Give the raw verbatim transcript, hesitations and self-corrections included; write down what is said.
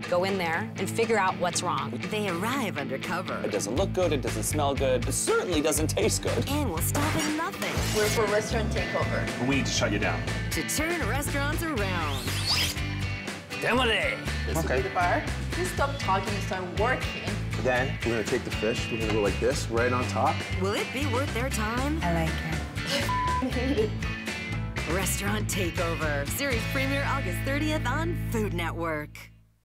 go in there and figure out what's wrong. They arrive undercover. It doesn't look good, it doesn't smell good, it certainly doesn't taste good. And will stop at nothing. We're for restaurant takeover. We need to shut you down. To turn restaurants around. Demole! This Okay. will be the bar. You stop talking and start working. Then we're gonna take the fish, we're gonna go like this, right on top. Will it be worth their time? I like it. hate it. Restaurant Takeover. Series premiere August thirtieth on Food Network.